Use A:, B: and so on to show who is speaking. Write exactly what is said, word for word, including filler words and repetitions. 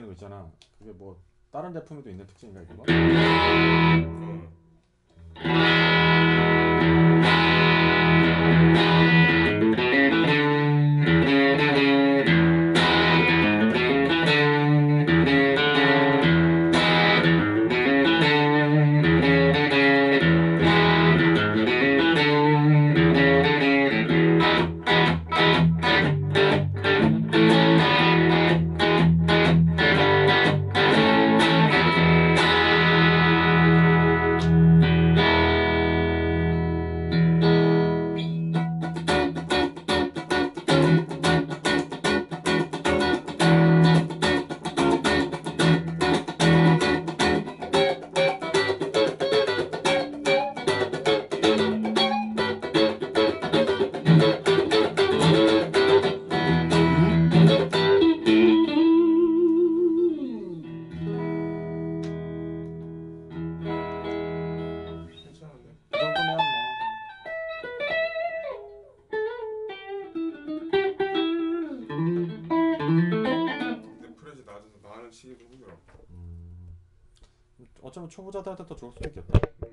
A: 거 있잖아. 그게 뭐 다른 제품에도 있는 특징인가 이거?
B: 괜찮은데.
A: 이 정도면 뭐.
B: 근데 프렛이 낮아서 나는 치기 좀 힘들어.
A: 음, 어쩌면 초보자들한테 더 좋을 수도 있겠다.